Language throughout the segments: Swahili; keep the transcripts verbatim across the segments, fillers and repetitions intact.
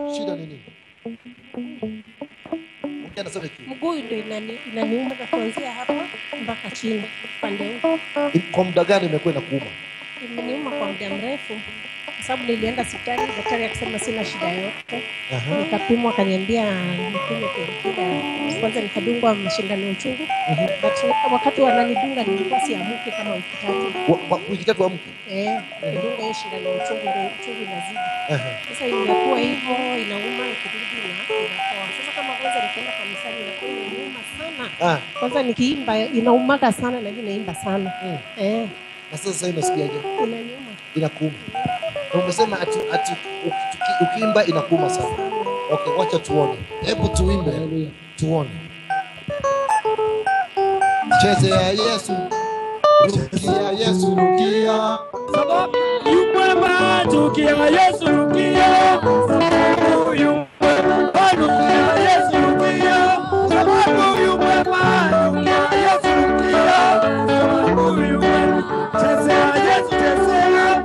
Shida ni nini? Ongea na sasa. Mguu ndio inani inaniuma kuanzia hapa mpaka chini pande huko. Kwa muda gani imekuwa inakuuma? Imeniuma kwa muda mrefu. Kwa sababu nilienda hospitali, daktari akasema sina shida yote. Uh-huh. Nikapimwa akaniambia nipime painkiller. Kwanza nikadungwa mashindano ya uchungu. Uh-huh. But wakati wananidunga nilikuwa siamuki kama wiki tatu. Wa, wiki tatu amki? Eh, nilidunga hiyo shindano ya uchungu ndio uchungu inazidi. Uh-huh. Sasa imekuwa hivyo, inauma ikirudi na inapoa. Sasa kama kwanza nikienda kanisani inakuwa inauma sana. Ah. Kwanza nikiimba inaumaka sana na mimi naimba sana. Mm. Eh. Na sasa inasikiaje? Inaniuma. Inakuuma. Na umesema ati ati ukiimba inakuuma sana. Okay, wacha tuone. Hebu tuimbe. Tuone. Chezea Yesu. Rukia Yesu rukia. Sababu yukwema tukia Yesu rukia. Sababu yukwema tukia Yesu rukia. Sababu yukwema tukia Yesu rukia. Sababu yukwema chezea Yesu chezea.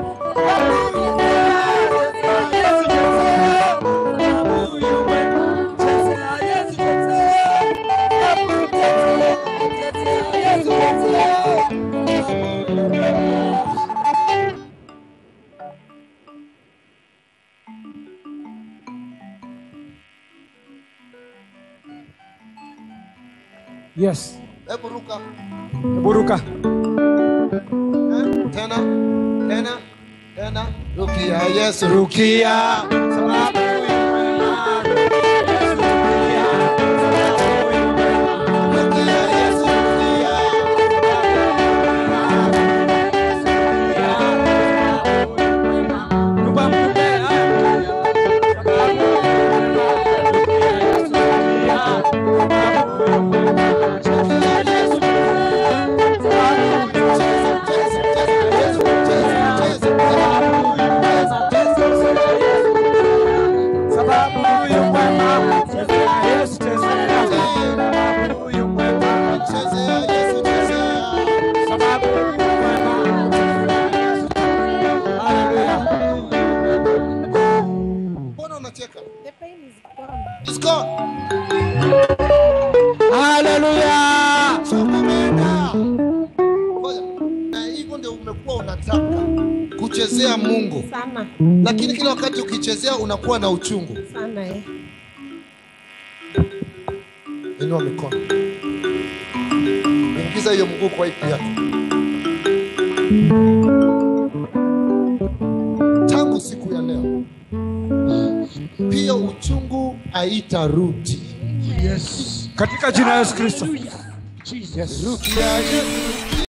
Yes. Hebu ruka. Hebu ruka. Tena, tena, tena. Rukia Yesu rukia. Sababu it's gone. Hallelujah. Na hivyo ndio umekuwa unataka kuchezea Mungu sana. Lakini kila wakati ukichezea unakuwa na uchungu sana eh. Inua mikono. Ingiza hiyo mguu kwa ipi yako. Tangu siku ya leo pia uchungu haitarudi. Yes. Katika jina la Yesu Kristo. Yes. Rukia Yesu.